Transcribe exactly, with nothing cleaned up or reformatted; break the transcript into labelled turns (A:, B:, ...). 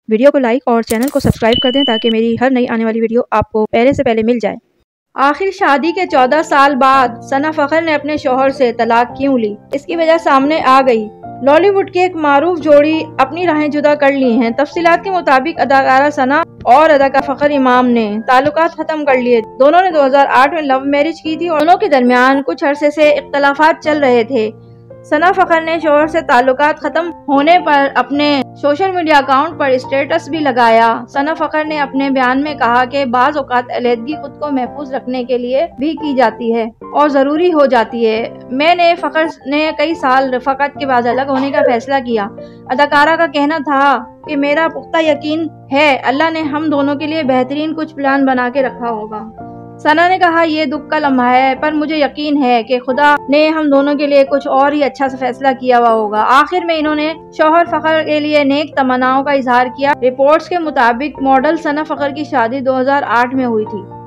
A: Video کو like اور channel کو سبسکرائب کر دیں تاکہ میری ہر نئی آنے والی ویڈیو آپ کو پہلے سے پہلے مل جائے۔ آخر شادی کے چودہ سال بعد ثنا فخر نے اپنے شوہر سے طلاق کیوں لی، اس کی وجہ سامنے آ گئی۔ لالی ووڈ کی ایک معروف جوڑی اپنی راہیں جدا کر لی ہیں۔ تفصیلات کے مطابق اداکارہ ثنا اور اداکار فخر امام نے تعلقات ختم کر لیے۔ دونوں نے دو ہزار آٹھ میں لو میرج کی تھی اور دونوں کے درمیان کچھ عرصے سے اختلافات چل رہے تھے۔ ثنا فخر نے شوہر سے تعلقات ختم ہونے پر اپنے سوشل میڈیا اکاؤنٹ پر اسٹیٹس بھی لگایا۔ ثنا فخر نے اپنے بیان میں کہا کہ بعض اوقات علیحدگی خود کو محفوظ رکھنے کے لیے بھی کی جاتی ہے اور ضروری ہو جاتی ہے۔ میں نے فخر نے کئی سال رفاقت کے بعد الگ ہونے کا فیصلہ کیا۔ اداکارہ کا کہنا تھا کہ میرا پختہ یقین ہے اللہ نے ہم دونوں کے لیے بہترین کچھ پلان بنا کے رکھا ہوگا۔ ثنا نے کہا یہ دکھ کا لمحہ ہے پر مجھے یقین ہے کہ خدا نے ہم دونوں کے لیے کچھ اور ہی اچھا فیصلہ کیا ہوا ہوگا۔ آخر میں انہوں نے شوہر فخر کے لیے نیک تمناؤں کا اظہار کیا۔ رپورٹس کے مطابق ماڈل ثنا فخر کی شادی دو ہزار آٹھ میں ہوئی تھی۔